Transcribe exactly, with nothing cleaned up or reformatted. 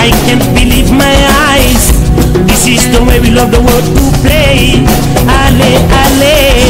I can't believe my eyes. This is the way we love the world to play. Ale, ale.